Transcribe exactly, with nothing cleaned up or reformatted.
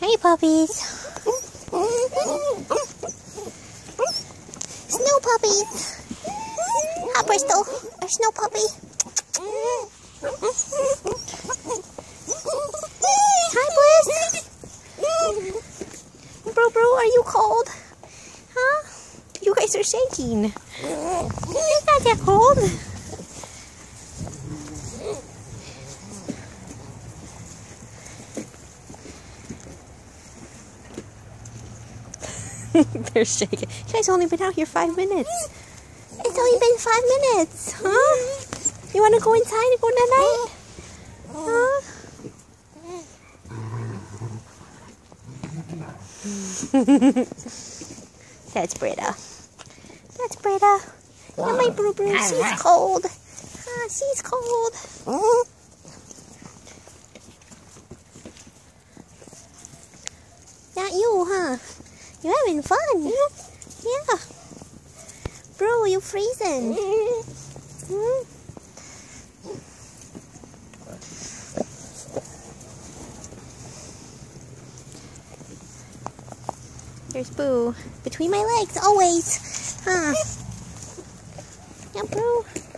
Hey, puppies. Snow puppies. Hi, Bristol. A snow puppy. Hi, Bliss. Bro, bro, are you cold? Huh? You guys are shaking. You guys are cold. They're shaking. You guys only been out here five minutes. It's only been five minutes, huh? You want to go inside and go night-night? Huh? That's Britta. That's Britta. And my Brew Brew, she's cold. Ah, she's cold. Not you, huh? You're having fun. Yeah. Bro, you freezing. Hmm? There's Boo. Between my legs, always. Huh? Yeah, Boo.